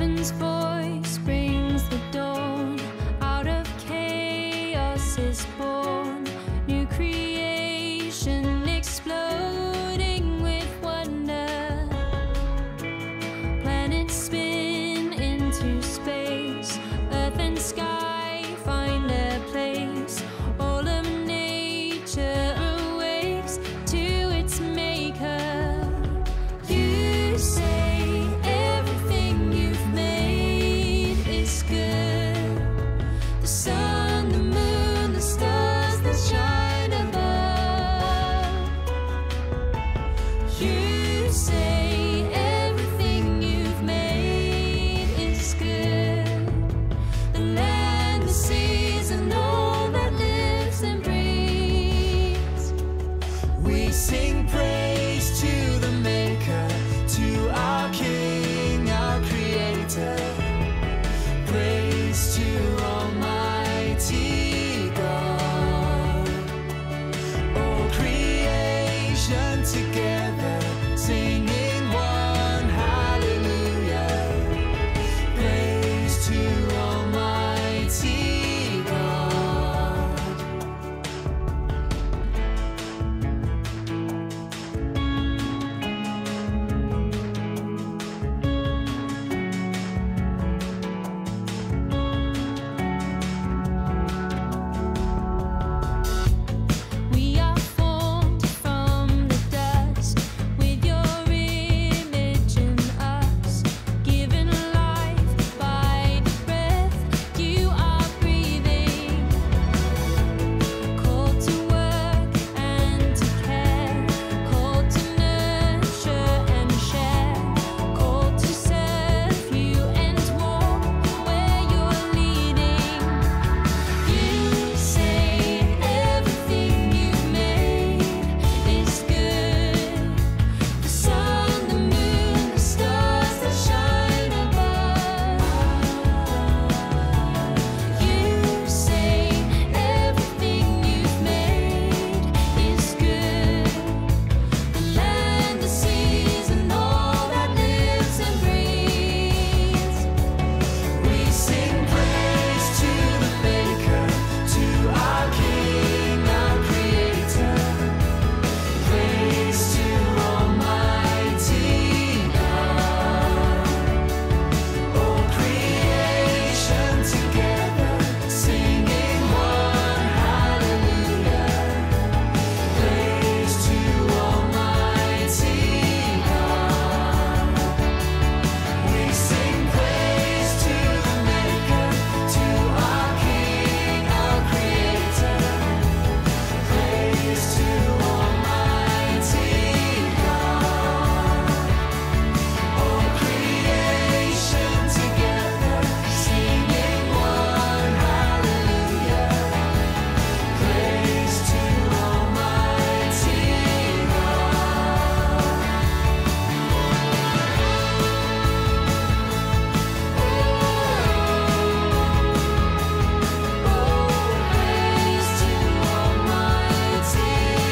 Heaven's voice brings the dawn. Out of chaos is born. New creation exploding with wonder. Planets spin into space. Earth and sky find their place. All of nature awakes to its maker. You say everything you've made is good. The sun, the moon, the stars that shine above. You say everything you've made is good. The land, the seas, and all that lives and breathes. We sing praise to the Maker, to our King, our Creator. Praise to Almighty God. All creation together, singing one hallelujah. Praise to Almighty God. We are formed from the dust, with your image in us, given life by the breath you are breathing. Called to work and to care, called to nurture and share, called to serve you and walk where you're leading. You say everything you've made is good. The sun, the moon, the stars that shine above. You say everything you've made is good. The land, the seas, and all that lives and breathes. We sing praise to the Maker, to our King, our Creator. Praise to Almighty God. All creation together, singing one hallelujah. Praise to Almighty God. We sing praise to the Maker, to our King, our Creator. Praise to Almighty God. All creation together, singing one hallelujah. Praise to Almighty God. Praise to Almighty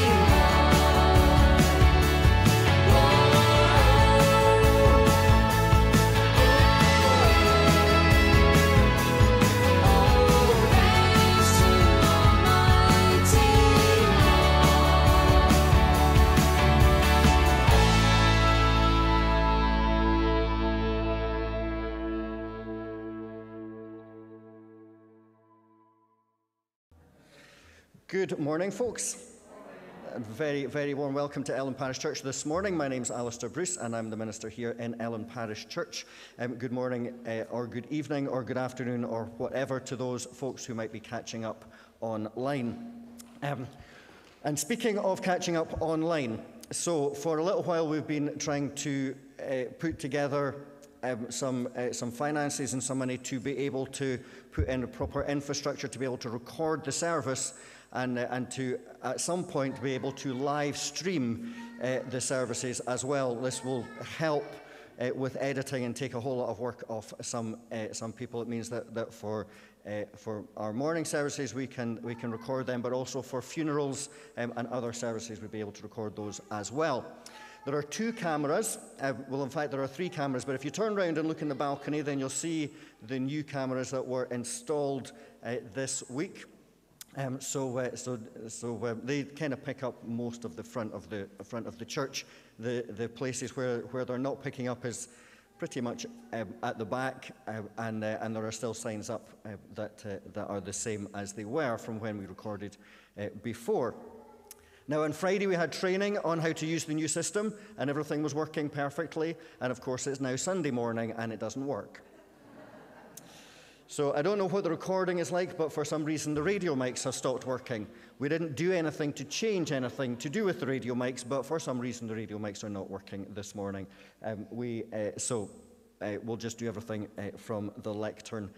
Good morning, folks. A very, very warm welcome to Ellen Parish Church this morning. My name's Alistair Bruce, and I'm the minister here in Ellen Parish Church. Good morning, or good evening, or good afternoon, or whatever to those folks who might be catching up online. And speaking of catching up online, so for a little while we've been trying to put together some finances and some money to be able to put in a proper infrastructure to be able to record the service and to, at some point, be able to live stream the services as well. This will help with editing and take a whole lot of work off some people. It means that for our morning services we can record them, but also for funerals and other services we'll be able to record those as well. There are 2 cameras. Well, in fact, there are 3 cameras, but if you turn around and look in the balcony, then you'll see the new cameras that were installed this week. So they kind of pick up most of the front of the church. The places where they're not picking up is pretty much at the back, and there are still signs up that are the same as they were from when we recorded before. Now, on Friday, we had training on how to use the new system, and everything was working perfectly. And of course, it's now Sunday morning, and it doesn't work. So I don't know what the recording is like, but for some reason, the radio mics have stopped working. We didn't do anything to change anything to do with the radio mics, but for some reason, the radio mics are not working this morning. We'll just do everything from the lectern,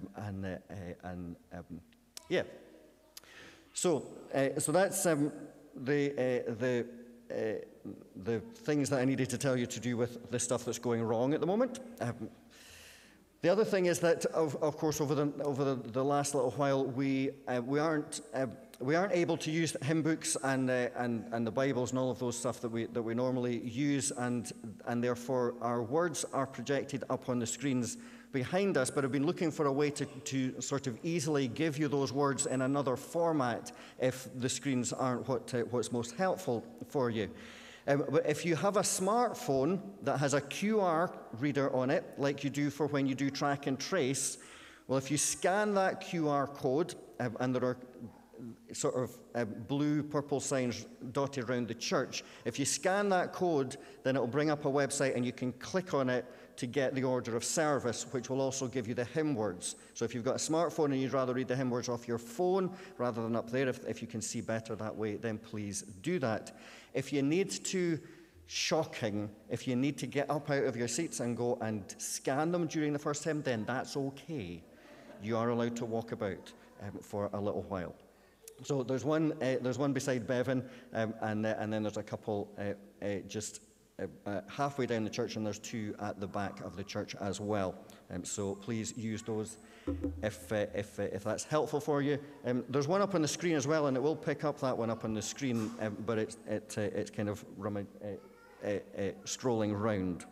yeah. So that's the things that I needed to tell you to do with the stuff that's going wrong at the moment. The other thing is that, of course, over the last little while, we aren't able to use hymn books and the Bibles and all of those stuff that we normally use, and therefore our words are projected up on the screens behind us. But I've been looking for a way to sort of easily give you those words in another format if the screens aren't what's most helpful for you. But if you have a smartphone that has a QR reader on it, like you do for when you do track and trace, well, if you scan that QR code, and there are sort of blue, purple signs dotted around the church, if you scan that code, then it'll bring up a website and you can click on it to get the order of service, which will also give you the hymn words. So if you've got a smartphone and you'd rather read the hymn words off your phone rather than up there, if you can see better that way, then please do that. If you need to, if you need to get up out of your seats and go and scan them during the first hymn, then that's okay. You are allowed to walk about for a little while. So there's one beside Bevan, and then there's a couple just halfway down the church, and there's 2 at the back of the church as well. So please use those if that's helpful for you. There's one up on the screen as well, and it will pick up that one up on the screen, but it's kind of strolling round.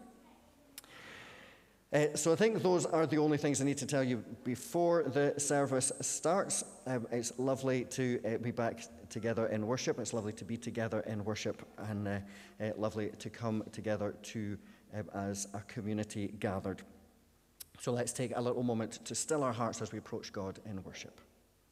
So I think those are the only things I need to tell you before the service starts. It's lovely to be back together in worship. It's lovely to be together in worship, and lovely to come together as a community gathered. So let's take a little moment to still our hearts as we approach God in worship.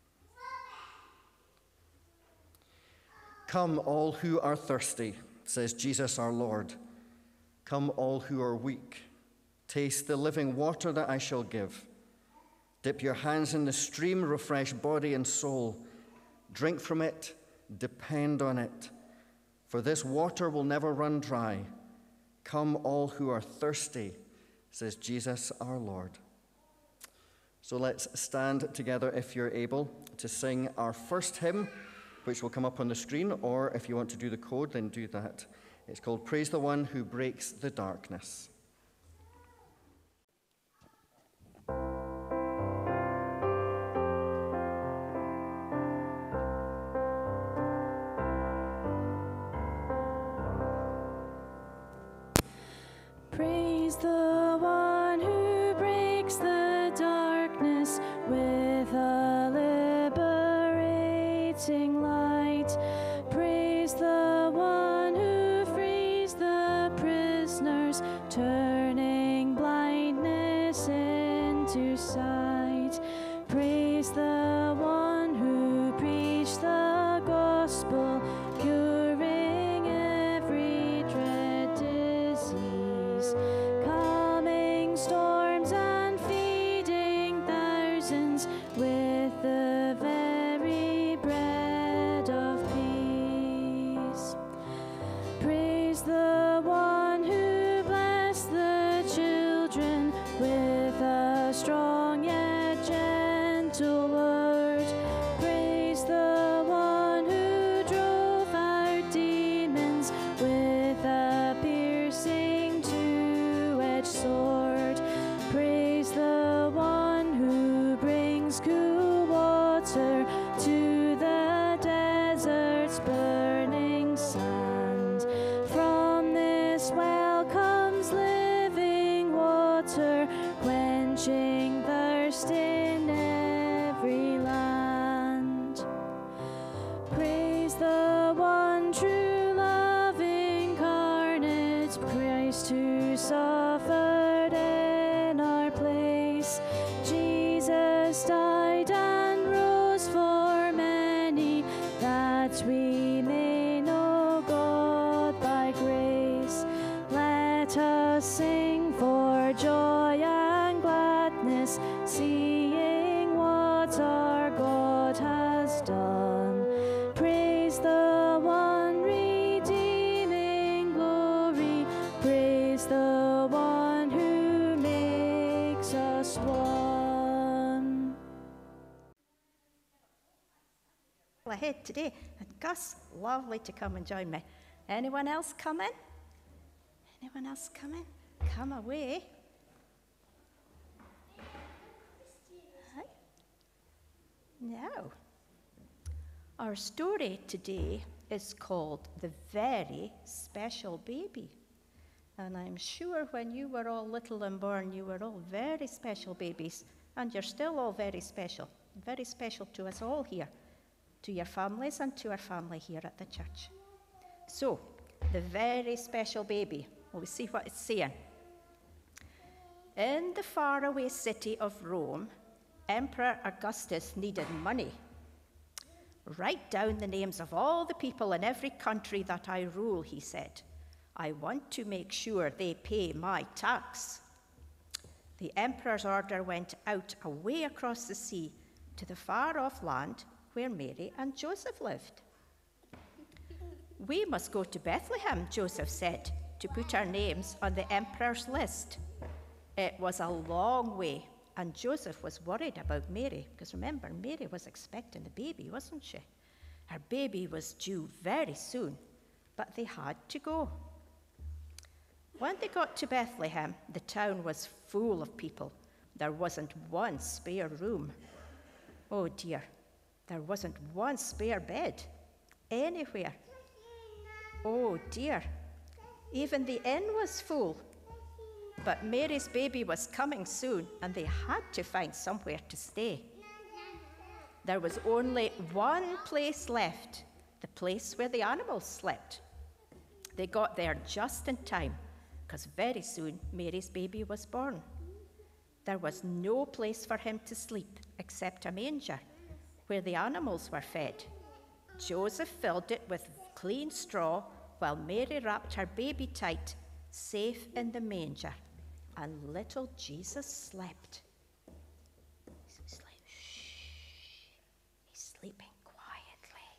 Come, all who are thirsty, says Jesus our Lord. Come, all who are weak. Taste the living water that I shall give. Dip your hands in the stream, refresh body and soul. Drink from it, depend on it. For this water will never run dry. Come, all who are thirsty, says Jesus our Lord. So let's stand together, if you're able, to sing our first hymn, which will come up on the screen, or if you want to do the code, then do that. It's called Praise the One Who Breaks the Darkness. Praise the one who breaks the darkness with a liberating light. Praise the one who frees the prisoners, turning blindness into sight. Praise the one who preached the gospel, curing every dread disease, calming storms and feeding thousands with the very bread of peace. Praise the one who blessed the children with a strong yet gentle word. Praise the one who the one true love incarnate, Christ who suffered in our place. Jesus died and rose for many, that we may know God by grace. Let us sing for joy and gladness, seeing what our God has done. Praise the one redeeming glory, praise the one who makes us one. Ahead today, and Gus, lovely to come and join me. Anyone else coming? Anyone else coming? Come away. Hi. Now, our story today is called The Very Special Baby. And I'm sure when you were all little and born, you were all very special babies. And you're still all very special to us all here, to your families and to our family here at the church. So, the very special baby. Well, we see what it's saying. In the faraway city of Rome, Emperor Augustus needed money. Write down the names of all the people in every country that I rule, he said. I want to make sure they pay my tax. The emperor's order went out away across the sea to the far-off land where Mary and Joseph lived. We must go to Bethlehem, Joseph said, to put our names on the emperor's list. It was a long way, and Joseph was worried about Mary, because remember, Mary was expecting a baby, wasn't she? Her baby was due very soon, but they had to go. When they got to Bethlehem, the town was full of people. There wasn't one spare room. Oh dear, there wasn't one spare bed anywhere. Oh dear, even the inn was full. But Mary's baby was coming soon, and they had to find somewhere to stay. There was only one place left, the place where the animals slept. They got there just in time, because very soon Mary's baby was born. There was no place for him to sleep except a manger, where the animals were fed. Joseph filled it with clean straw, while Mary wrapped her baby tight, safe in the manger. And little Jesus slept. He's sleeping quietly.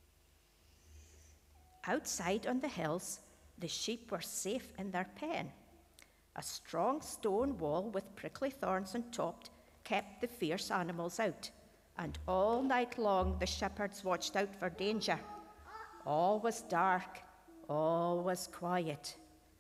Outside on the hills, the sheep were safe in their pen. A strong stone wall with prickly thorns on top kept the fierce animals out. And all night long the shepherds watched out for danger. All was dark, all was quiet.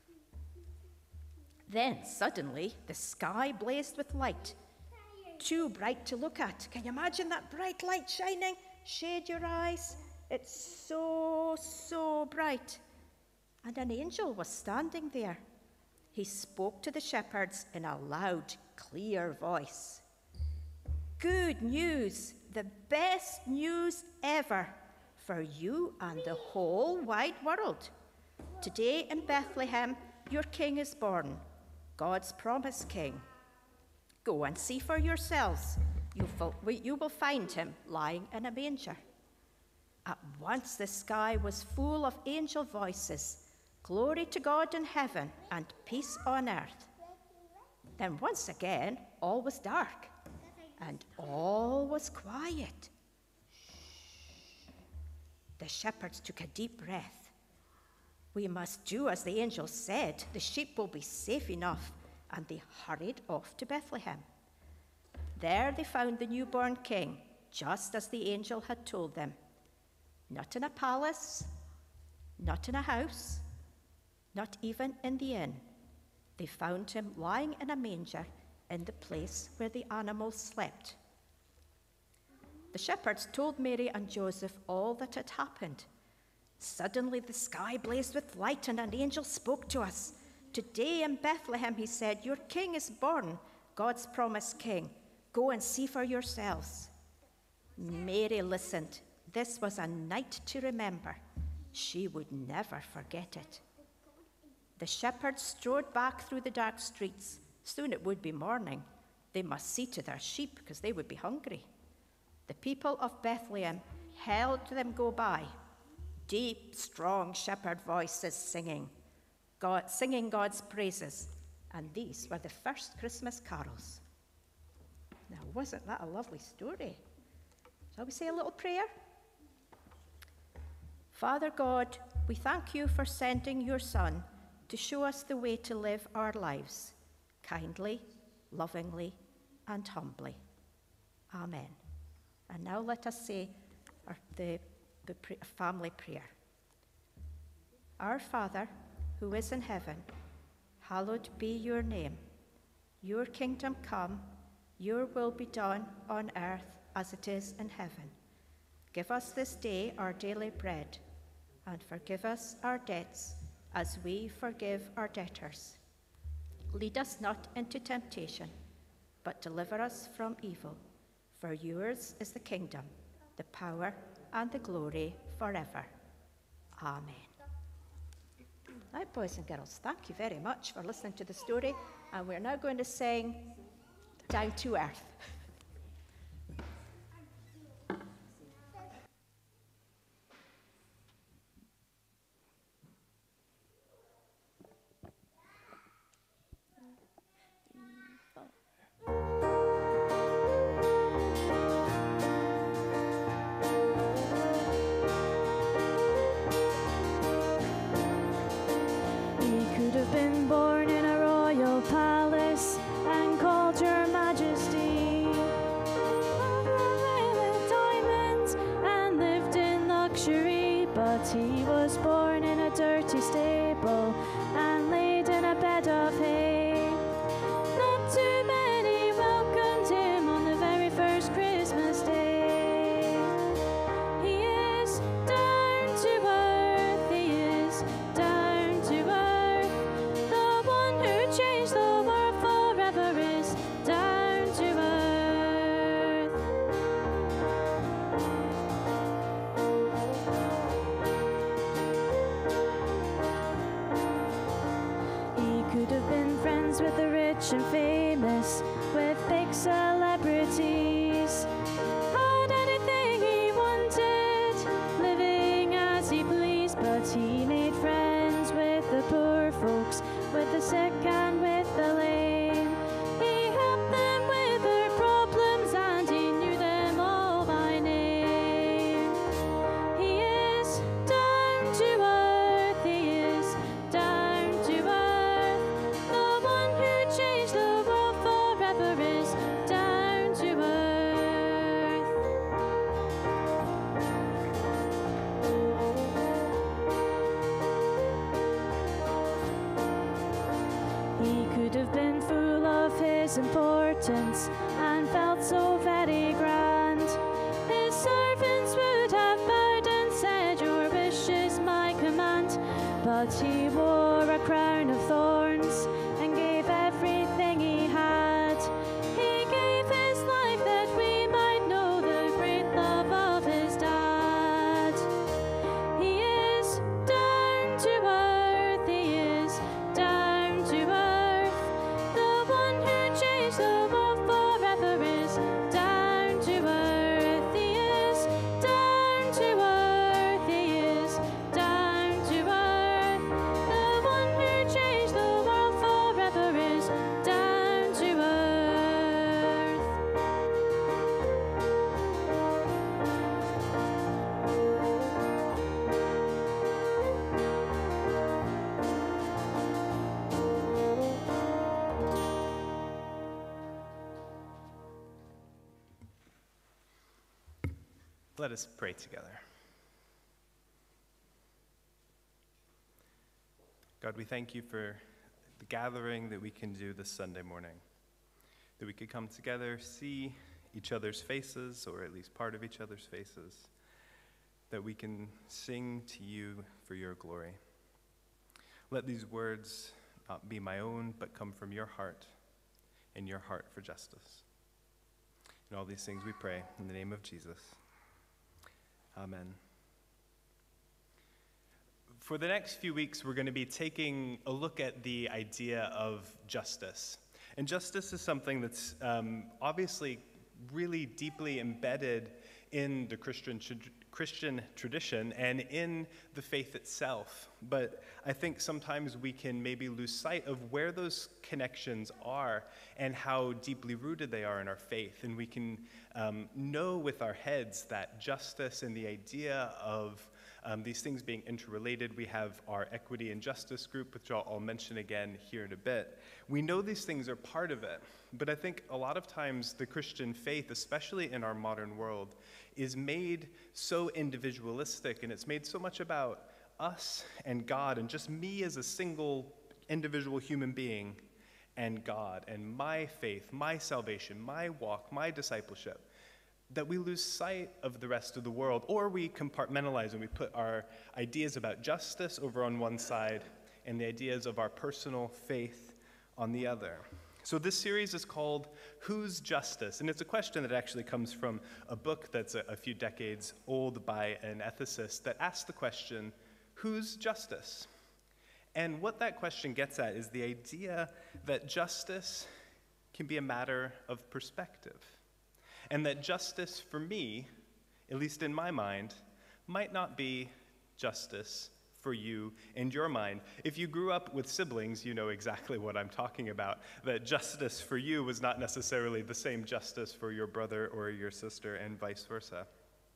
Then suddenly the sky blazed with light, too bright to look at. Can you imagine that bright light shining? Shade your eyes. It's so bright. And an angel was standing there. He spoke to the shepherds in a loud, clear voice. Good news, the best news ever for you and the whole wide world. Today in Bethlehem, your king is born, God's promised king. Go and see for yourselves. You will find him lying in a manger. At once the sky was full of angel voices. Glory to God in heaven and peace on earth. Then once again, all was dark and all was quiet. The shepherds took a deep breath. We must do as the angel said. The sheep will be safe enough. And they hurried off to Bethlehem. There they found the newborn king, just as the angel had told them. Not in a palace, not in a house, not even in the inn. They found him lying in a manger in the place where the animals slept. The shepherds told Mary and Joseph all that had happened. Suddenly the sky blazed with light and an angel spoke to us. Today in Bethlehem, he said, your king is born, God's promised king. Go and see for yourselves. Mary listened. This was a night to remember. She would never forget it. The shepherds strode back through the dark streets. Soon it would be morning. They must see to their sheep because they would be hungry. The people of Bethlehem held them go by. Deep, strong shepherd voices singing God's praises. And these were the first Christmas carols. Now, wasn't that a lovely story? Shall we say a little prayer? Father God, we thank you for sending your Son to show us the way to live our lives, kindly, lovingly, and humbly. Amen. And now let us say the family prayer. Our Father, who is in heaven, hallowed be your name. Your kingdom come, your will be done on earth as it is in heaven. Give us this day our daily bread, and forgive us our debts as we forgive our debtors. Lead us not into temptation, but deliver us from evil. For yours is the kingdom, the power, and the glory forever. Amen. Right, boys and girls, thank you very much for listening to the story. And we're now going to sing Down to Earth. Been born in a royal palace and called your majesty, with diamonds and lived in luxury, but he was born in a dirty stable and laid in a bed of hay. Not too many welcomed him on the very first Christmas day. He is down to earth, he is down to earth. Change the world forever is down to earth. He could have been friends with the rich and famous, with big celebrities, had anything he wanted, living as he pleased, but he made friends with the poor folks, with the sick and with the lame. He helped them with their problems and he knew them all by name. He is down to earth, he is down to earth. The one who changed the world forever is down to earth. He could have been full of his importance and felt so very grand. His servants would have bowed and said, your wish is my command. But he wore a crown of thorns and gave everything he had. He gave his life that we might know the great love of his dad. He is down to earth, he is down to earth. The one who changed the world forever is down to earth. He is down to earth, he is down to earth. The one who changed the world forever is down to earth. Let us pray together. God, we thank you for the gathering that we can do this Sunday morning, that we could come together, see each other's faces, or at least part of each other's faces, that we can sing to you for your glory. Let these words not be my own, but come from your heart and your heart for justice. In all these things we pray in the name of Jesus. Amen. For the next few weeks, we're going to be taking a look at the idea of justice. And justice is something that's obviously really deeply embedded in the Christian tradition and in the faith itself. But I think sometimes we can maybe lose sight of where those connections are and how deeply rooted they are in our faith. And we can know with our heads that justice and the idea of these things being interrelated. We have our equity and justice group, which I'll mention again here in a bit. We know these things are part of it, but I think a lot of times the Christian faith, especially in our modern world, is made so individualistic, and it's made so much about us and God and just me as a single individual human being and God and my faith, my salvation, my walk, my discipleship, that we lose sight of the rest of the world, or we compartmentalize and we put our ideas about justice over on one side and the ideas of our personal faith on the other. So this series is called Whose Justice? And it's a question that actually comes from a book that's a few decades old by an ethicist that asks the question, whose justice? And what that question gets at is the idea that justice can be a matter of perspective. And that justice for me, at least in my mind, might not be justice for you and your mind. If you grew up with siblings, you know exactly what I'm talking about, that justice for you was not necessarily the same justice for your brother or your sister and vice versa.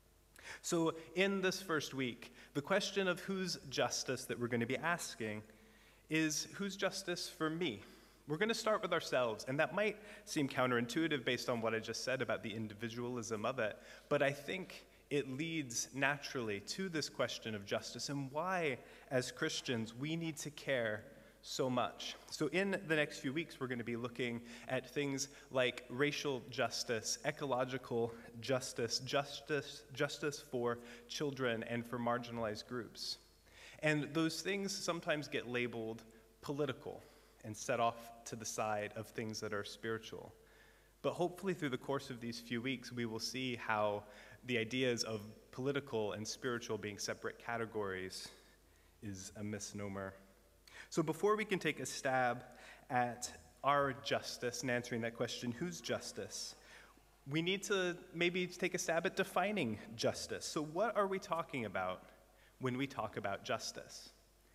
So in this first week, the question of whose justice that we're going to be asking is whose justice for me? We're going to start with ourselves, and that might seem counterintuitive based on what I just said about the individualism of it, but I think it leads naturally to this question of justice and why, as Christians, we need to care so much. So in the next few weeks, we're going to be looking at things like racial justice, ecological justice, justice for children and for marginalized groups. And those things sometimes get labeled political and set off to the side of things that are spiritual. But hopefully through the course of these few weeks, we will see how the ideas of political and spiritual being separate categories is a misnomer. So before we can take a stab at our justice and answering that question, whose justice, we need to maybe take a stab at defining justice. So what are we talking about when we talk about justice?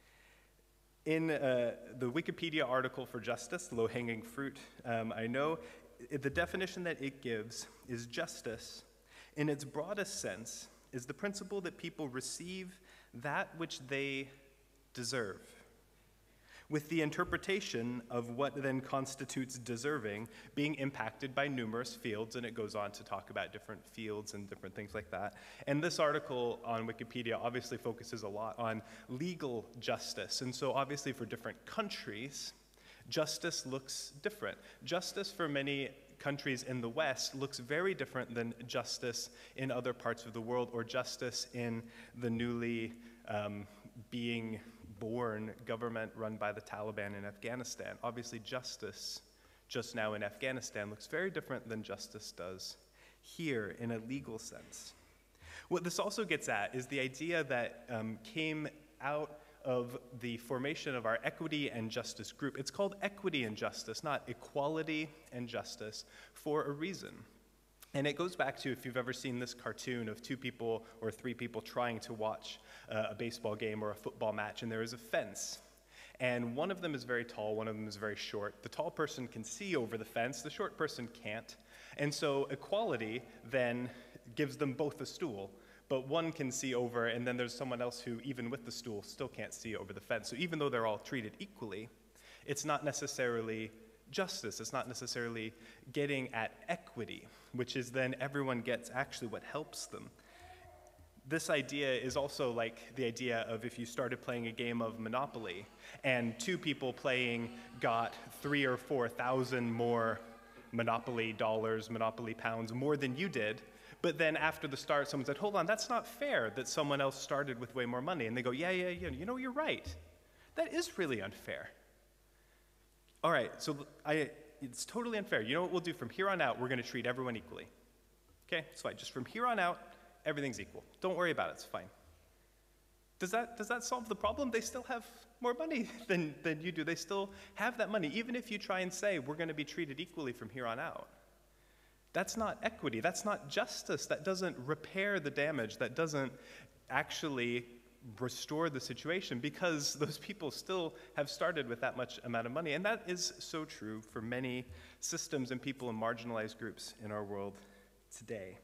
In the Wikipedia article for justice, low-hanging fruit, I know, the definition that it gives is justice, in its broadest sense, is the principle that people receive that which they deserve, with the interpretation of what then constitutes deserving being impacted by numerous fields, and it goes on to talk about different fields and different things like that. And this article on Wikipedia obviously focuses a lot on legal justice, and so obviously for different countries, justice looks different. Justice for many countries in the West looks very different than justice in other parts of the world or justice in the newly being born government run by the Taliban in Afghanistan. Obviously, justice just now in Afghanistan looks very different than justice does here in a legal sense. What this also gets at is the idea that came out of the formation of our equity and justice group. It's called equity and justice, not equality and justice, for a reason. And it goes back to, if you've ever seen this cartoon of two people or three people trying to watch a baseball game or a football match, and there is a fence. And one of them is very tall, one of them is very short. The tall person can see over the fence, the short person can't. And so equality then gives them both a stool, but one can see over, and then there's someone else who, even with the stool, still can't see over the fence. So even though they're all treated equally, it's not necessarily justice. It's not necessarily getting at equity, which is then everyone gets actually what helps them. This idea is also like the idea of if you started playing a game of Monopoly and two people playing got 3,000 or 4,000 more Monopoly dollars, Monopoly pounds, more than you did, but then after the start someone said, hold on, that's not fair that someone else started with way more money. And they go, yeah, you know, you're right. That is really unfair. All right, so it's totally unfair. You know what we'll do from here on out? We're going to treat everyone equally. Okay, so just from here on out, everything's equal. Don't worry about it, it's fine. Does that solve the problem? They still have more money than you do. They still have that money, even if you try and say, we're going to be treated equally from here on out. That's not equity. That's not justice. That doesn't repair the damage. That doesn't actually restore the situation, because those people still have started with that much amount of money. And that is so true for many systems and people in marginalized groups in our world today.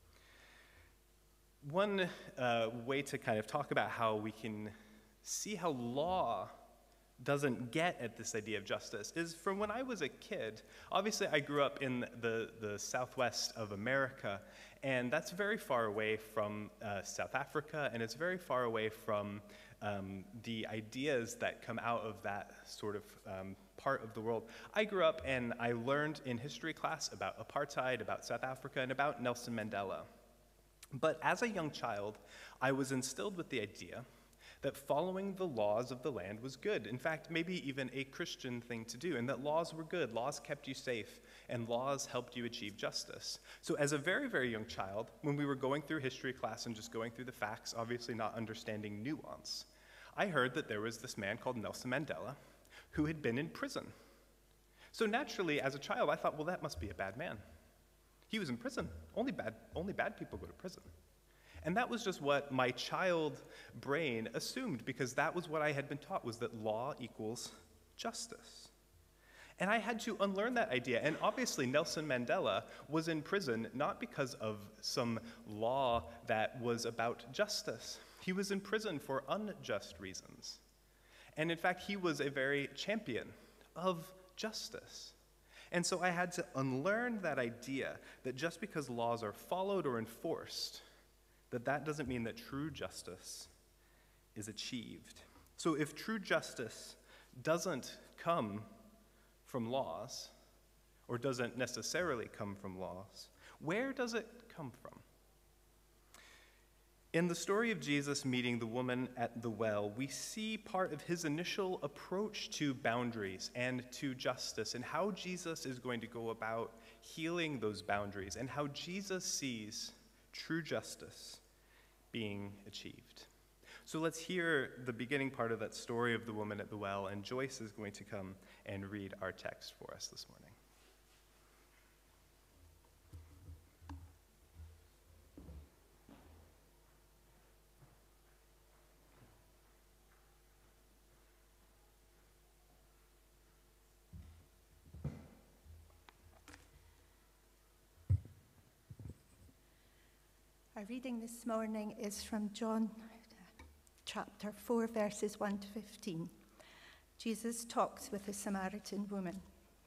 One way to kind of talk about how we can see how law doesn't get at this idea of justice is from when I was a kid. Obviously, I grew up in the southwest of America, and that's very far away from South Africa, and it's very far away from the ideas that come out of that sort of part of the world. I grew up and I learned in history class about apartheid, about South Africa, and about Nelson Mandela. But as a young child, I was instilled with the idea that following the laws of the land was good. In fact, maybe even a Christian thing to do, and that laws were good, laws kept you safe, and laws helped you achieve justice. So as a very, very young child, when we were going through history class and just going through the facts, obviously not understanding nuance, I heard that there was this man called Nelson Mandela who had been in prison. So naturally, as a child, I thought, well, that must be a bad man. He was in prison. Only bad people go to prison. And that was just what my child brain assumed, because that was what I had been taught, was that law equals justice. And I had to unlearn that idea. And obviously, Nelson Mandela was in prison not because of some law that was about justice. He was in prison for unjust reasons. And in fact, he was a very champion of justice. And so I had to unlearn that idea that just because laws are followed or enforced, that doesn't mean that true justice is achieved. So if true justice doesn't come from laws, or doesn't necessarily come from laws, where does it come from? In the story of Jesus meeting the woman at the well, we see part of his initial approach to boundaries and to justice, and how Jesus is going to go about healing those boundaries, and how Jesus sees true justice being achieved. So let's hear the beginning part of that story of the woman at the well, and Joyce is going to come and read our text for us this morning. Our reading this morning is from John chapter 4, verses 1 to 15. Jesus talks with a Samaritan woman.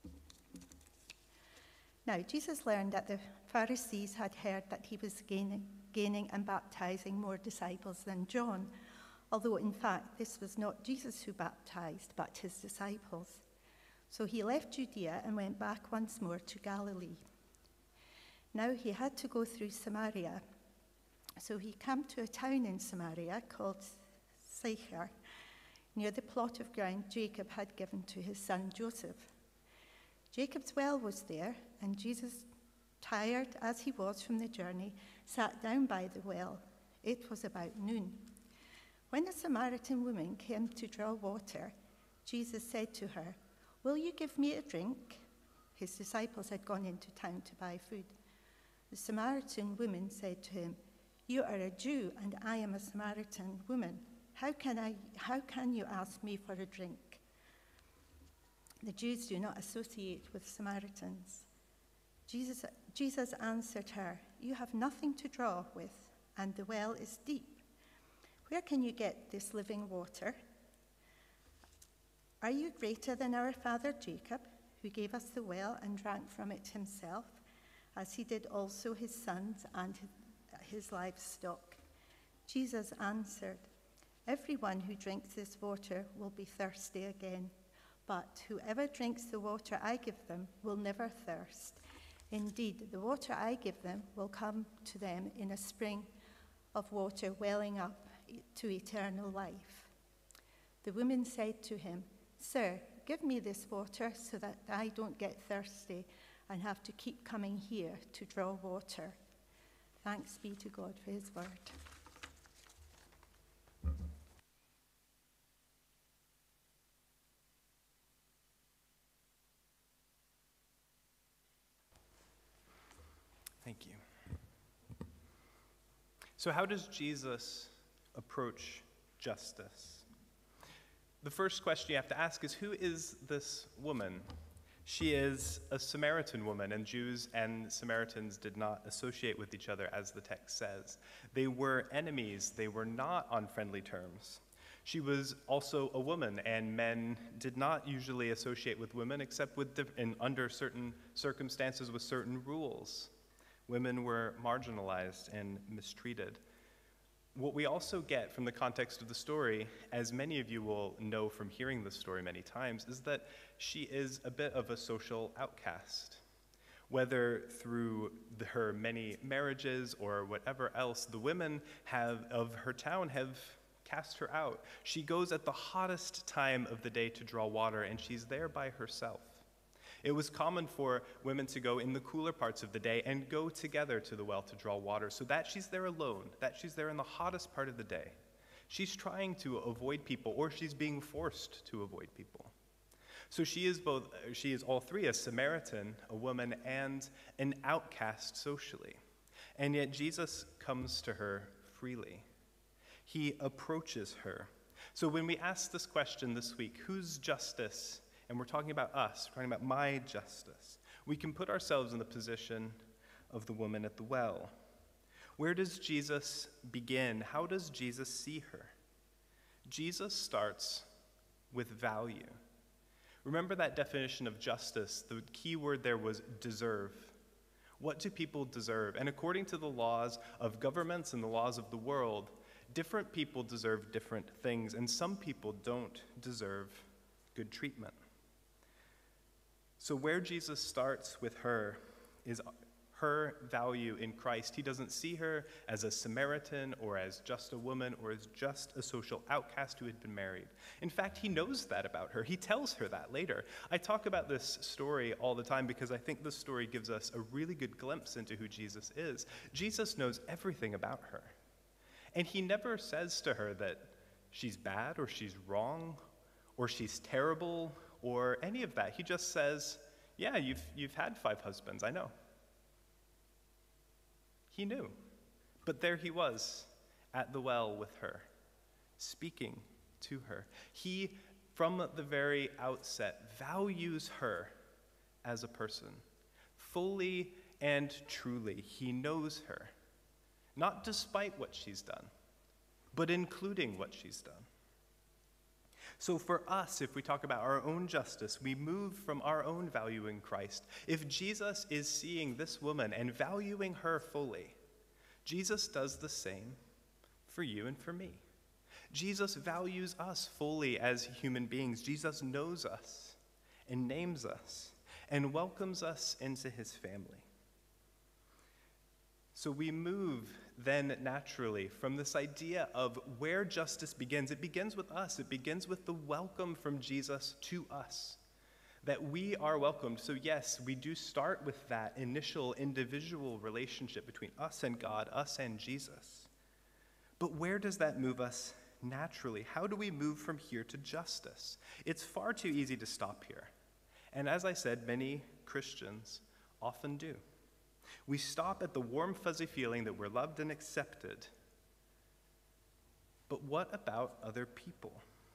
Now, Jesus learned that the Pharisees had heard that he was gaining and baptizing more disciples than John, although in fact this was not Jesus who baptized, but his disciples. So he left Judea and went back once more to Galilee. Now he had to go through Samaria. So he came to a town in Samaria called Sychar, near the plot of ground Jacob had given to his son Joseph. Jacob's well was there, and Jesus, tired as he was from the journey, sat down by the well. It was about noon. When a Samaritan woman came to draw water, Jesus said to her, "Will you give me a drink?" His disciples had gone into town to buy food. The Samaritan woman said to him, "You are a Jew, and I am a Samaritan woman. How can you ask me for a drink?" The Jews do not associate with Samaritans. Jesus answered her, "You have nothing to draw with, and the well is deep. Where can you get this living water? Are you greater than our father Jacob, who gave us the well and drank from it himself, as he did also his sons and his livestock?" Jesus answered, "Everyone who drinks this water will be thirsty again, but whoever drinks the water I give them will never thirst. Indeed, the water I give them will come to them in a spring of water welling up to eternal life." The woman said to him, "Sir, give me this water so that I don't get thirsty and have to keep coming here to draw water." Thanks be to God for his word. Thank you. So how does Jesus approach justice? The first question you have to ask is, who is this woman? She is a Samaritan woman, and Jews and Samaritans did not associate with each other, as the text says. They were enemies. They were not on friendly terms. She was also a woman, and men did not usually associate with women except under certain circumstances with certain rules. Women were marginalized and mistreated. What we also get from the context of the story, as many of you will know from hearing the story many times, is that she is a bit of a social outcast. Whether through her many marriages or whatever else, the women of her town have cast her out. She goes at the hottest time of the day to draw water, and she's there by herself. It was common for women to go in the cooler parts of the day and go together to the well to draw water, so that she's there alone, that she's there in the hottest part of the day. She's trying to avoid people, or she's being forced to avoid people. So she is all three, a Samaritan, a woman, and an outcast socially. And yet Jesus comes to her freely. He approaches her. So when we ask this question this week, whose justice? And we're talking about us, we're talking about my justice. We can put ourselves in the position of the woman at the well. Where does Jesus begin? How does Jesus see her? Jesus starts with value. Remember that definition of justice? The key word there was deserve. What do people deserve? And according to the laws of governments and the laws of the world, different people deserve different things, and some people don't deserve good treatment. So where Jesus starts with her is her value in Christ. He doesn't see her as a Samaritan or as just a woman or as just a social outcast who had been married. In fact, he knows that about her. He tells her that later. I talk about this story all the time because I think this story gives us a really good glimpse into who Jesus is. Jesus knows everything about her. And he never says to her that she's bad or she's wrong or she's terrible or any of that. He just says, yeah, you've had 5 husbands, I know. He knew. But there he was at the well with her, speaking to her. He, from the very outset, values her as a person. Fully and truly, he knows her. Not despite what she's done, but including what she's done. So for us, if we talk about our own justice, we move from our own value in Christ. If Jesus is seeing this woman and valuing her fully, Jesus does the same for you and for me. Jesus values us fully as human beings. Jesus knows us and names us and welcomes us into his family. So we move then naturally from this idea of where justice begins. It begins with us. It begins with the welcome from Jesus to us, that we are welcomed. So yes, we do start with that initial individual relationship between us and God, us and Jesus. But where does that move us naturally? How do we move from here to justice? It's far too easy to stop here. And as I said, many Christians often do. We stop at the warm, fuzzy feeling that we're loved and accepted. But what about other people?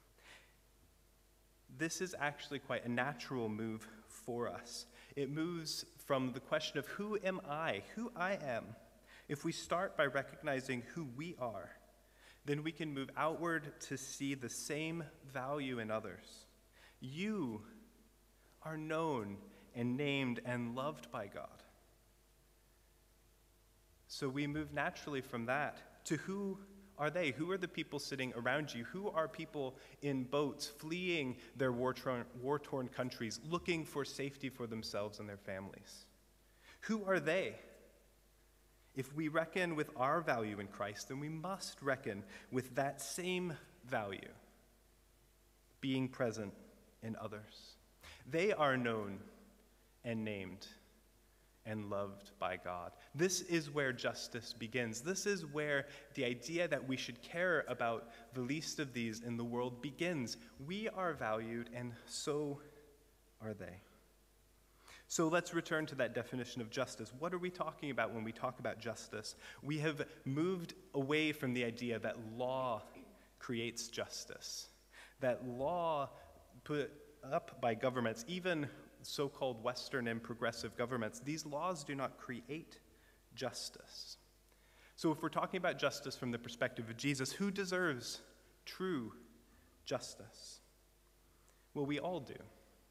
This is actually quite a natural move for us. It moves from the question of who am I, who I am. If we start by recognizing who we are, then we can move outward to see the same value in others. You are known and named and loved by God. So we move naturally from that to who are they? Who are the people sitting around you? Who are people in boats fleeing their war-torn countries, looking for safety for themselves and their families? Who are they? If we reckon with our value in Christ, then we must reckon with that same value being present in others. They are known and named and loved by God. This is where justice begins. This is where the idea that we should care about the least of these in the world begins. We are valued, and so are they. So let's return to that definition of justice. What are we talking about when we talk about justice? We have moved away from the idea that law creates justice, that law put up by governments, even so-called Western and progressive governments, these laws do not create justice. So if we're talking about justice from the perspective of Jesus, who deserves true justice? Well, we all do.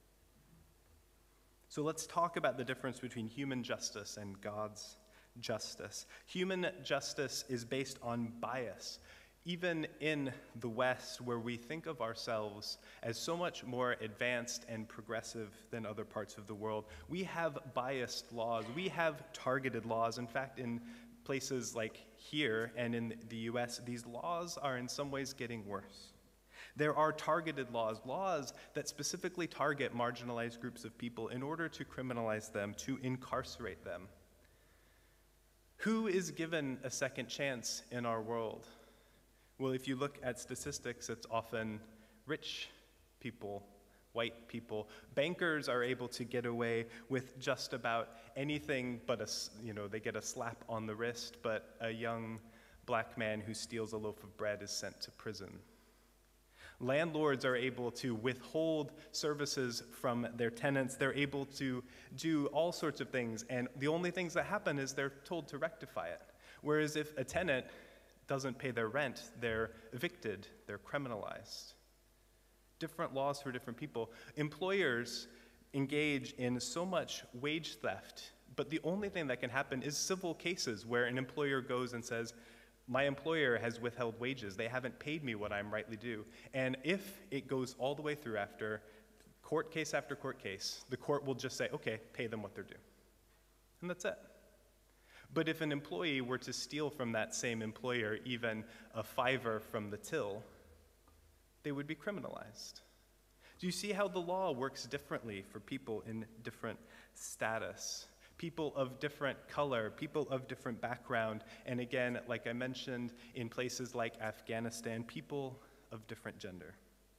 So let's talk about the difference between human justice and God's justice. Human justice is based on bias. Even in the West, where we think of ourselves as so much more advanced and progressive than other parts of the world, we have biased laws. We have targeted laws. In fact, in places like here and in the US, these laws are in some ways getting worse. There are targeted laws, laws that specifically target marginalized groups of people in order to criminalize them, to incarcerate them. Who is given a second chance in our world? Well, if you look at statistics, it's often rich people, white people. Bankers are able to get away with just about anything but they get a slap on the wrist, but a young black man who steals a loaf of bread is sent to prison. Landlords are able to withhold services from their tenants. They're able to do all sorts of things, and the only things that happen is they're told to rectify it. Whereas if a tenant doesn't pay their rent, they're evicted, they're criminalized. Different laws for different people. Employers engage in so much wage theft, but the only thing that can happen is civil cases where an employer goes and says, my employer has withheld wages, they haven't paid me what I'm rightly due. And if it goes all the way through after court case after court case, the court will just say, okay, pay them what they're due. And that's it. But if an employee were to steal from that same employer even a $5 from the till, they would be criminalized. Do you see how the law works differently for people in different status? People of different color, people of different background, and again, like I mentioned, in places like Afghanistan, people of different gender.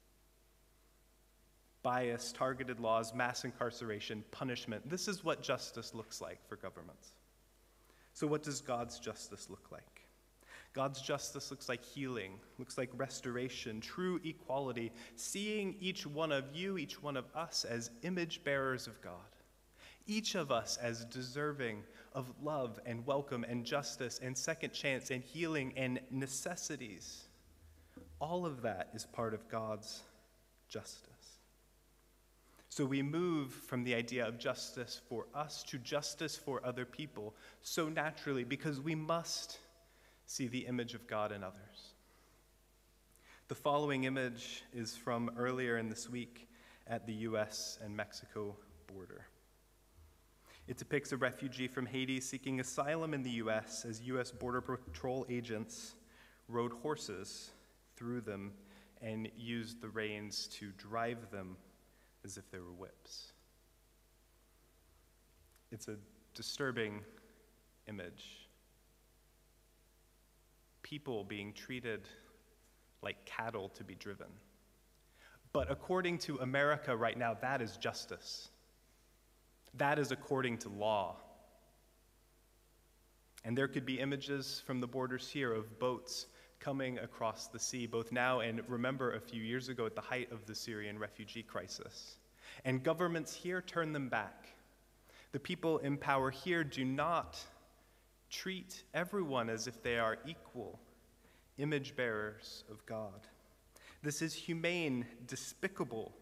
Bias, targeted laws, mass incarceration, punishment. This is what justice looks like for governments. So what does God's justice look like? God's justice looks like healing, looks like restoration, true equality, seeing each one of you, each one of us as image bearers of God. Each of us as deserving of love and welcome and justice and second chance and healing and necessities. All of that is part of God's justice. So we move from the idea of justice for us to justice for other people so naturally because we must see the image of God in others. The following image is from earlier in this week at the US and Mexico border. It depicts a refugee from Haiti seeking asylum in the US as US Border Patrol agents rode horses through them and used the reins to drive them as if they were whips. It's a disturbing image. People being treated like cattle to be driven. But according to America right now, that is justice. That is according to law. And there could be images from the borders here of boats coming across the sea, both now and remember a few years ago at the height of the Syrian refugee crisis. And governments here turn them back. The people in power here do not treat everyone as if they are equal, image bearers of God. This is humane, despicable.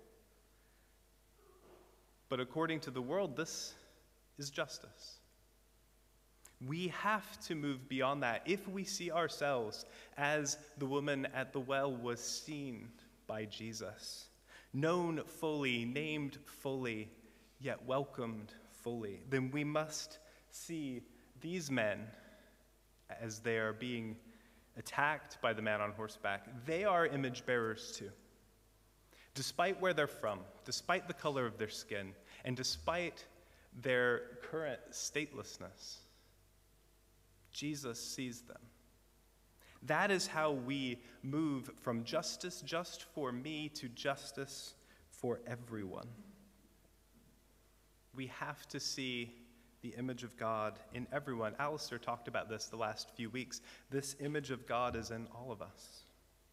But according to the world, this is justice. We have to move beyond that if we see ourselves as the woman at the well was seen by Jesus, known fully, named fully, yet welcomed fully. Then we must see these men as they are being attacked by the man on horseback. They are image bearers too. Despite where they're from, despite the color of their skin, and despite their current statelessness. Jesus sees them. That is how we move from justice just for me to justice for everyone. We have to see the image of God in everyone. Alistair talked about this the last few weeks. This image of God is in all of us.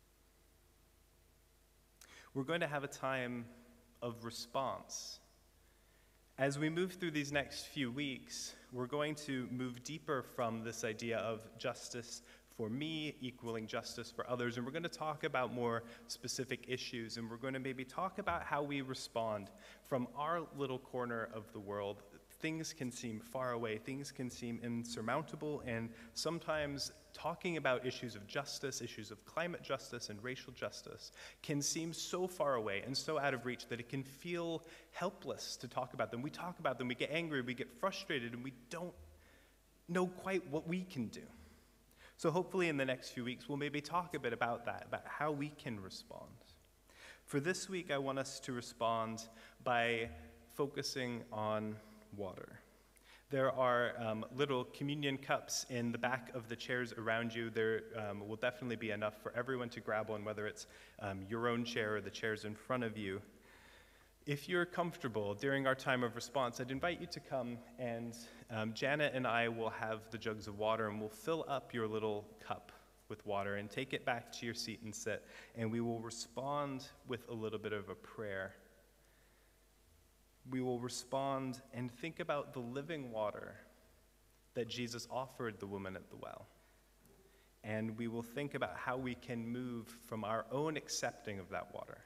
We're going to have a time of response. As we move through these next few weeks, we're going to move deeper from this idea of justice for me equaling justice for others, and we're going to talk about more specific issues, and we're going to maybe talk about how we respond from our little corner of the world. Things can seem far away, things can seem insurmountable, and sometimes talking about issues of justice, issues of climate justice and racial justice can seem so far away and so out of reach that it can feel helpless to talk about them. We talk about them, we get angry, we get frustrated, and we don't know quite what we can do. So hopefully in the next few weeks, we'll maybe talk a bit about that, about how we can respond. For this week, I want us to respond by focusing on water. There are little communion cups in the back of the chairs around you. There will definitely be enough for everyone to grab one, whether it's your own chair or the chairs in front of you. If you're comfortable during our time of response, I'd invite you to come, and Janet and I will have the jugs of water, and we'll fill up your little cup with water and take it back to your seat and sit, and we will respond with a little bit of a prayer. We will respond and think about the living water that Jesus offered the woman at the well. And we will think about how we can move from our own accepting of that water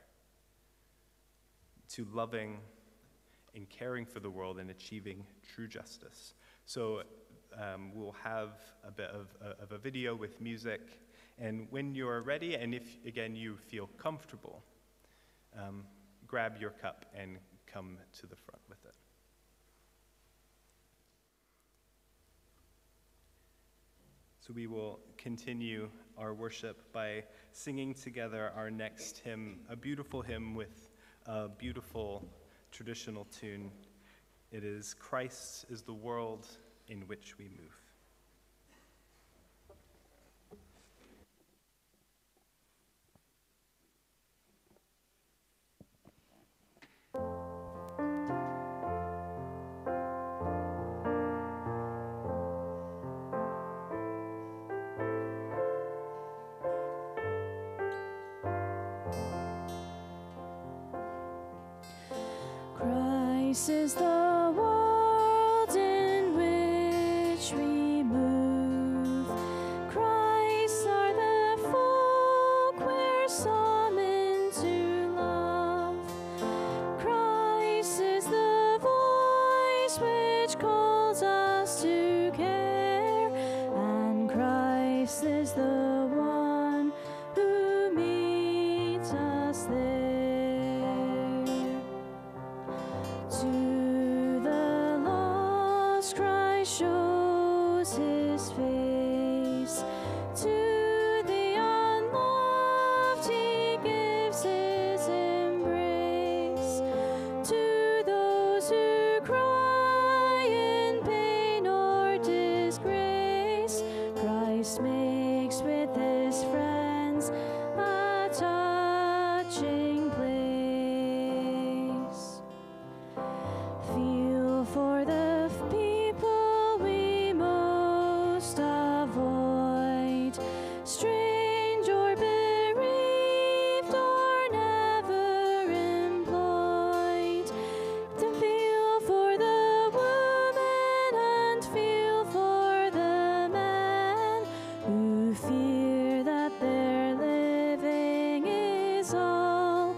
to loving and caring for the world and achieving true justice. So we'll have a bit of a video with music. And when you're ready, and if, again, you feel comfortable, grab your cup and come to the front with it. So we will continue our worship by singing together our next hymn, a beautiful hymn with a beautiful traditional tune. It is "Christ is the World in Which We Move." Christ is the world in which we move. Christ are the folk we're summoned to love. Christ is the voice which calls us to care, and Christ is the one who meets us there. To the lost, Christ shows his face. To the unloved, he gives his embrace. To those who cry in pain or disgrace, Christ makes with his friends a touching place. Feel for the people we most avoid, strange or bereaved or never employed. To feel for the woman and feel for the men who fear that their living is all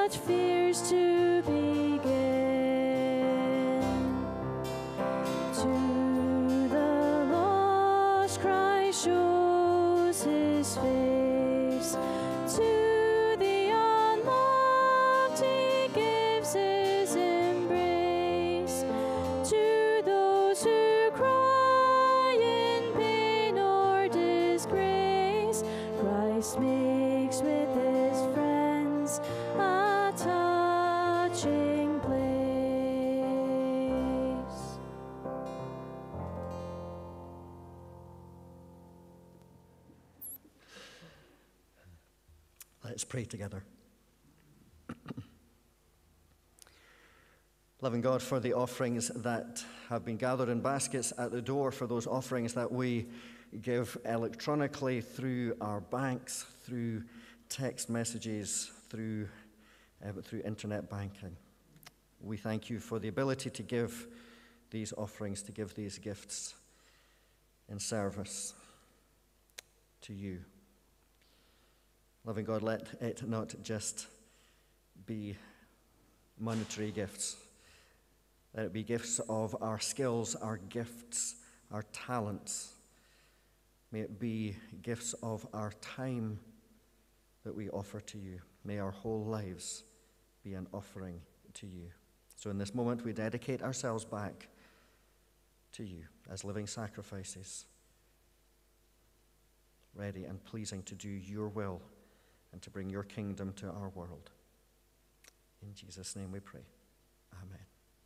much fears to begin. To the lost, Christ shows his face. To the unloved, he gives his embrace. To those who cry in pain or disgrace, Christ makes with his friends a touching place. Let's pray together. Loving God, for the offerings that have been gathered in baskets at the door, for those offerings that we give electronically through our banks, through text messages, through internet banking. We thank you for the ability to give these offerings, to give these gifts in service to you. Loving God, let it not just be monetary gifts. Let it be gifts of our skills, our gifts, our talents. May it be gifts of our time that we offer to you. May our whole lives be an offering to you. So in this moment, we dedicate ourselves back to you as living sacrifices, ready and pleasing to do your will and to bring your kingdom to our world. In Jesus' name we pray. Amen.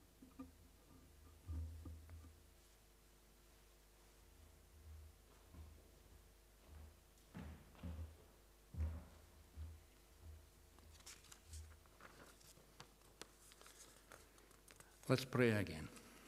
Let's pray again.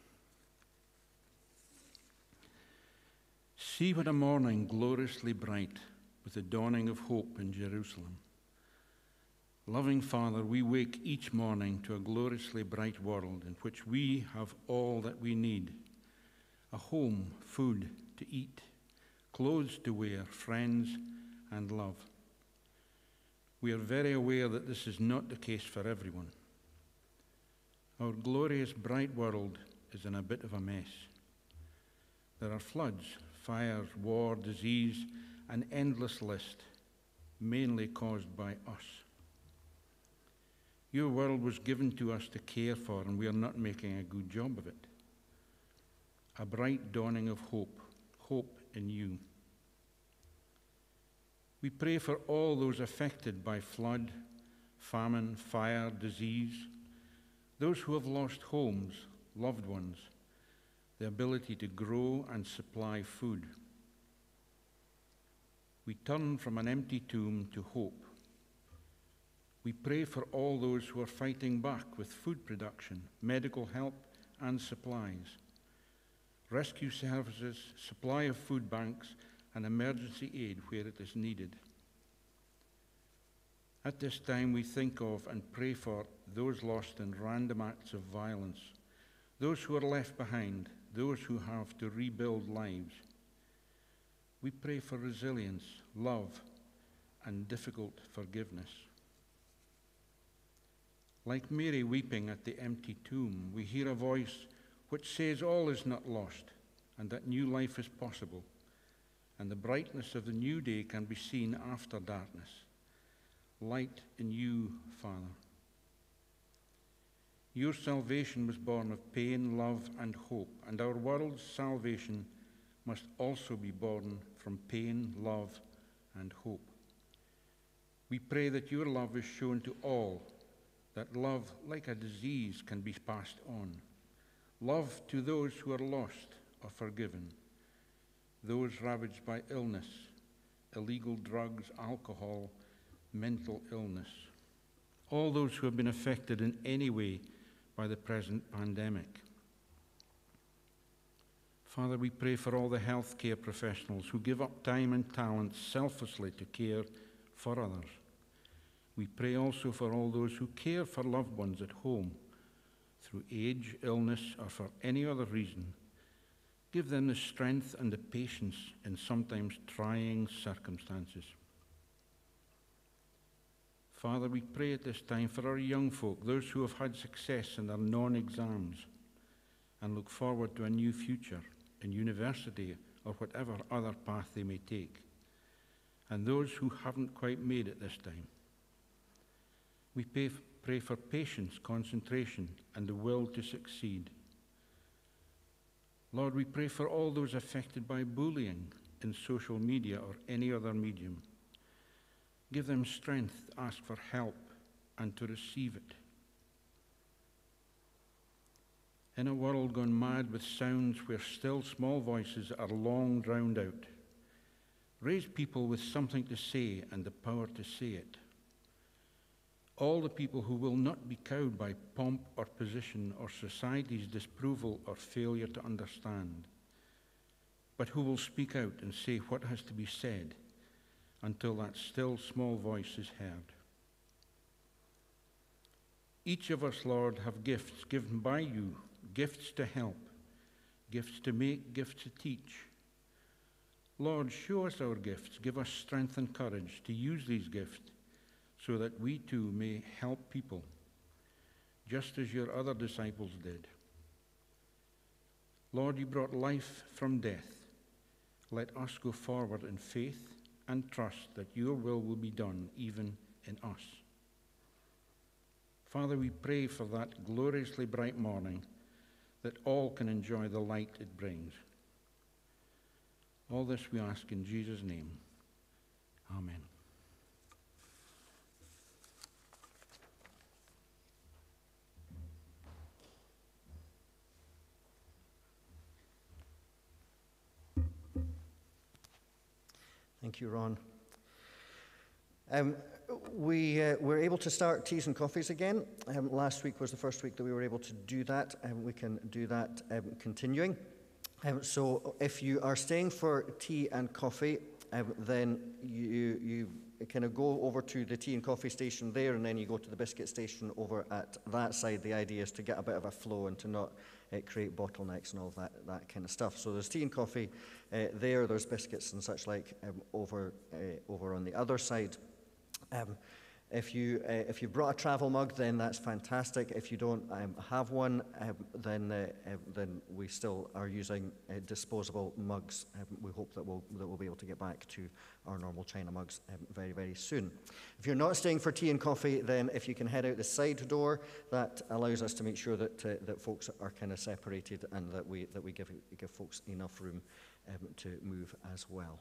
See what a morning gloriously bright with the dawning of hope in Jerusalem. Loving Father, we wake each morning to a gloriously bright world in which we have all that we need: a home, food to eat, clothes to wear, friends and love. We are very aware that this is not the case for everyone. Our glorious bright world is in a bit of a mess. There are floods, fires, war, disease, an endless list, mainly caused by us. Your world was given to us to care for, and we are not making a good job of it. A bright dawning of hope, hope in you. We pray for all those affected by flood, famine, fire, disease, those who have lost homes, loved ones, the ability to grow and supply food. We turn from an empty tomb to hope. We pray for all those who are fighting back with food production, medical help and supplies, rescue services, supply of food banks, and emergency aid where it is needed. At this time, we think of and pray for those lost in random acts of violence, those who are left behind, those who have to rebuild lives. We pray for resilience, love, and difficult forgiveness. Like Mary weeping at the empty tomb, we hear a voice which says all is not lost and that new life is possible, and the brightness of the new day can be seen after darkness. Light in you, Father. Your salvation was born of pain, love, and hope, and our world's salvation must also be born from pain, love, and hope. We pray that your love is shown to all, that love, like a disease, can be passed on. Love to those who are lost or forgiven, those ravaged by illness, illegal drugs, alcohol, mental illness, all those who have been affected in any way by the present pandemic. Father, we pray for all the healthcare professionals who give up time and talent selflessly to care for others. We pray also for all those who care for loved ones at home through age, illness, or for any other reason. Give them the strength and the patience in sometimes trying circumstances. Father, we pray at this time for our young folk, those who have had success in their non-exams and look forward to a new future in university or whatever other path they may take, and those who haven't quite made it this time. We pray for patience, concentration, and the will to succeed. Lord, we pray for all those affected by bullying in social media or any other medium. Give them strength to ask for help and to receive it. In a world gone mad with sounds where still small voices are long drowned out, raise people with something to say and the power to say it. All the people who will not be cowed by pomp or position or society's disapproval or failure to understand, but who will speak out and say what has to be said until that still small voice is heard. Each of us, Lord, have gifts given by you, gifts to help, gifts to make, gifts to teach. Lord, show us our gifts, give us strength and courage to use these gifts so that we too may help people, just as your other disciples did. Lord, you brought life from death. Let us go forward in faith and trust that your will be done even in us. Father, we pray for that gloriously bright morning, that all can enjoy the light it brings. All this we ask in Jesus' name. Amen. Thank you, Ron. We were able to start teas and coffees again. Last week was the first week that we were able to do that, and we can do that continuing. So if you are staying for tea and coffee, then you kind of go over to the tea and coffee station there, and then you go to the biscuit station over at that side. The idea is to get a bit of a flow and to not create bottlenecks and all that kind of stuff. So there's tea and coffee there, there's biscuits and such like over on the other side. If you brought a travel mug, then that's fantastic. If you don't have one, then we still are using disposable mugs. We hope that we'll be able to get back to our normal China mugs very, very soon. If you're not staying for tea and coffee, then if you can head out the side door, that allows us to make sure that folks are kind of separated and that we give folks enough room to move as well.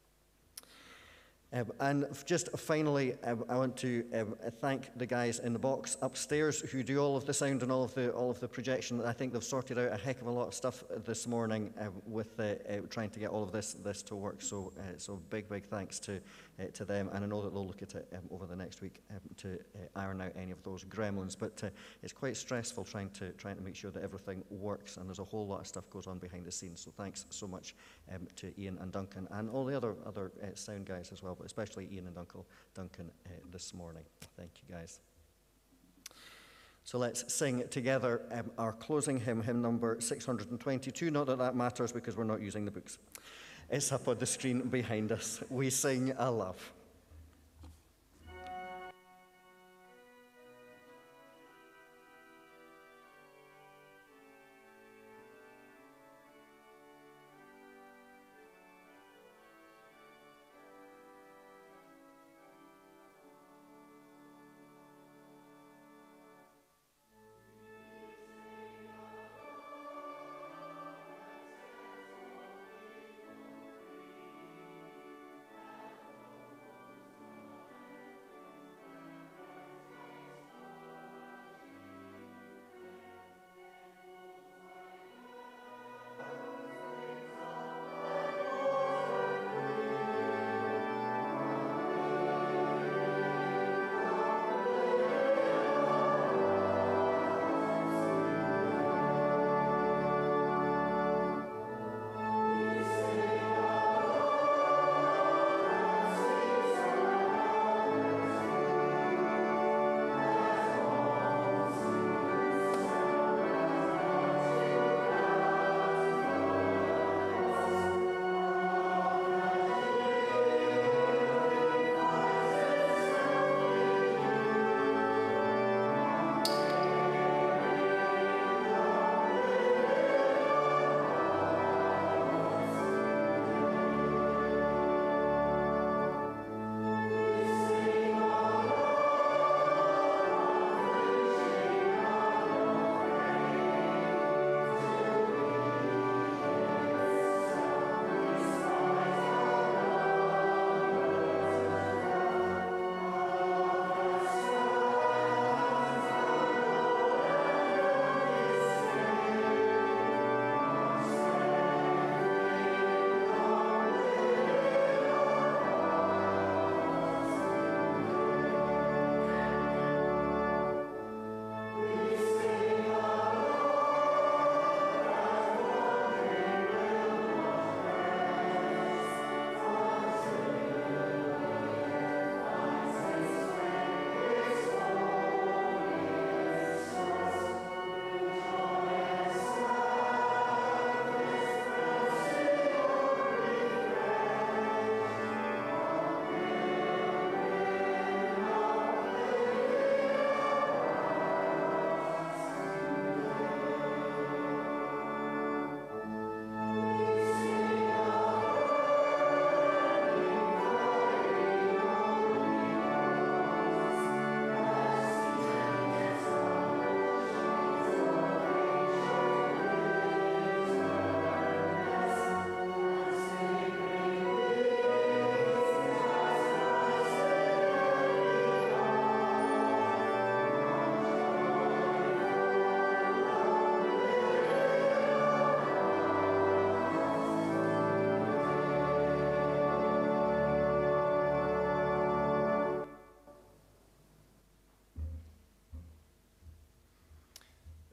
And just finally, I want to thank the guys in the box upstairs who do all of the sound and all of the projection. I think they've sorted out a heck of a lot of stuff this morning with trying to get all of this to work. So big thanks to them, and I know that they'll look at it over the next week to iron out any of those gremlins. But it's quite stressful trying to make sure that everything works, and there's a whole lot of stuff goes on behind the scenes. So thanks so much to Ian and Duncan and all the other sound guys as well, but especially Ian and Duncan this morning. Thank you, guys. So let's sing together our closing hymn, hymn number 622. Not that that matters because we're not using the books. It's up on the screen behind us. We sing a love.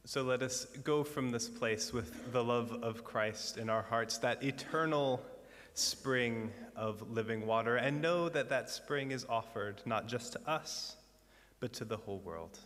So let us go from this place with the love of Christ in our hearts, that eternal spring of living water, and know that that spring is offered not just to us, but to the whole world.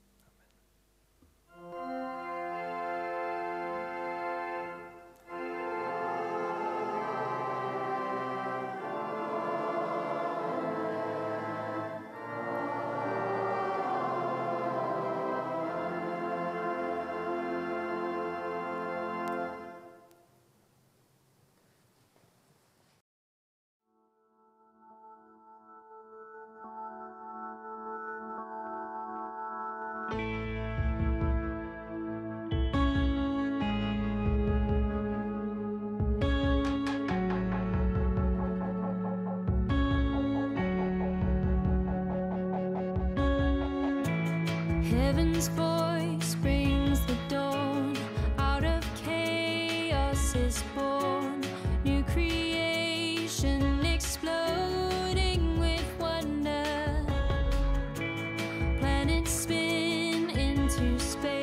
Heaven's voice brings the dawn. Out of chaos is born. New creation exploding with wonder. Planets spin into space.